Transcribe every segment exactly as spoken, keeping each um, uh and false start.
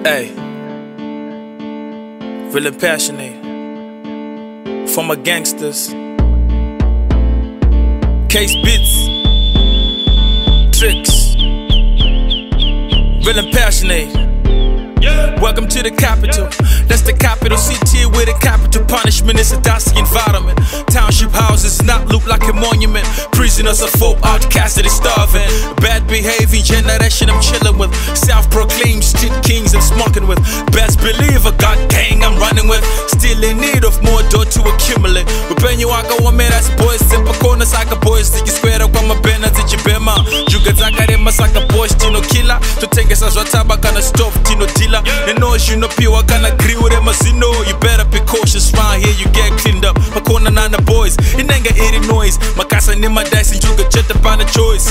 Hey, feeling passionate for my gangsters. Case beats, tricks, feeling passionate. Welcome to the capital. That's the capital city where the capital punishment is a dusty environment. Township houses not look like a monument. Prisoners of folk outcasted and starving. Bad behaving generation I'm chilling with. Self-proclaimed street kings I'm smoking with. Best believer, God gang I'm running with. Still in need of more dough to accumulate. Upenyu waka wamera boys zipa kona saka boys zikisquare kwa mabena zichibema. Juga zakarema saka boys tino killer. Tutengesa zwataba kana stove tino dealer. You know you know piwa kana grill them as you know. You better be cautious round here you get cleaned up. Makona nana boys, inenga iri noise. Makasa ni madaisi njuga cheta pana choice.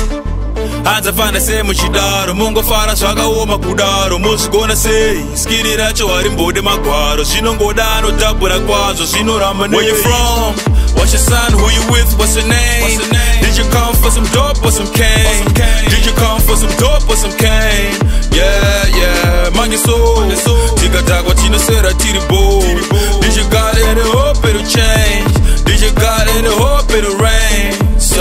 Hanza fana se muchidaro. Mungo fara swaga uoma kudaro. Musu gonna say skiri racho wari mbode magwaro. Zino ngodano tabura kwazo. Zino ramane. Where you from? What's your son? Who you with? What's your name? What's your name? Did you come for some dope or some cane? Or some cane? Did you come for some dope or some cane? Yeah, yeah, mangi so Tika takwa chino sera tiribo. Did you got any hope it'll change? Did you got any hope it'll rain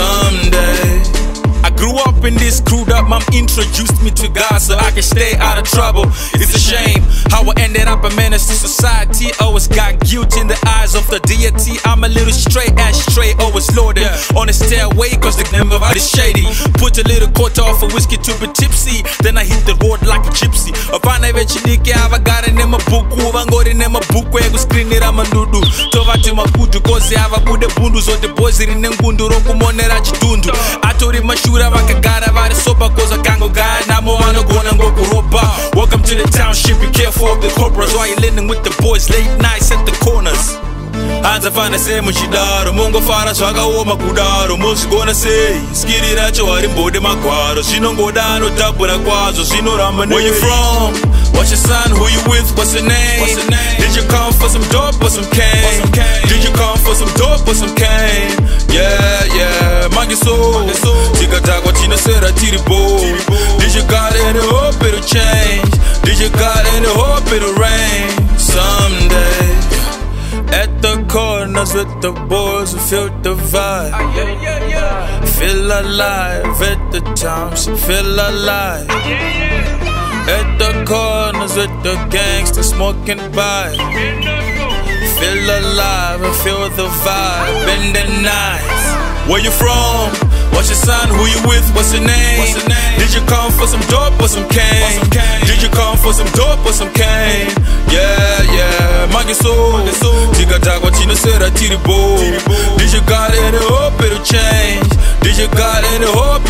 someday? I grew up in this screwed up, mom introduced me to God so I can stay out of trouble. It's a shame how I ended up a menace to society. Always got guilt in the eyes of the deity. I'm a little straight ass straight, always loaded yeah. On a stairway cause the number is shady. Put a little quarter off of whiskey to be tipsy. Then I hit the road like a gypsy. Apana vechinike avagara nemabuku. Vangori nemabuku egu screenira mandudu. Tovati makudu kozi avabude bundu. Zote boys rine ngundu roku monera chidundu. Atori mashu vakagara vari soba cause akango guy namo vanogona ngokuropa. Welcome to the township, be careful of the cobras while you're living with the boys late nights at the corners. Hanza fana se muchidaro. Mungo fara swaga uoma kudaro. Musu gonna say skiri racho wari mbode magwaro. Zino ngodano tabura kwazo. Zino ramane. Where you from? What's your son? Who you with? What's your name? What's your name? Did you come for some dope or some cane? Or some cane? Did you come for some dope or some cane? Yeah, yeah, mangi so Tika takwa chino sera tiribo. Did you got any hope it'll change? Did you got any hope it'll rain someday? At the corners with the boys who feel the vibe. Feel alive at the township, feel alive. At the corners with the gangsters smoking by. Feel alive and feel the vibe in the night. Where you from? What's your son? Who you with? What's your name? What's your name? Did you come for some dope or some cane? Or some cane? Did you come for some dope or some cane? Yeah, yeah, mangi so Tika takwa chino sera tiribo. Did you got any hope it'll change? Did you got any hope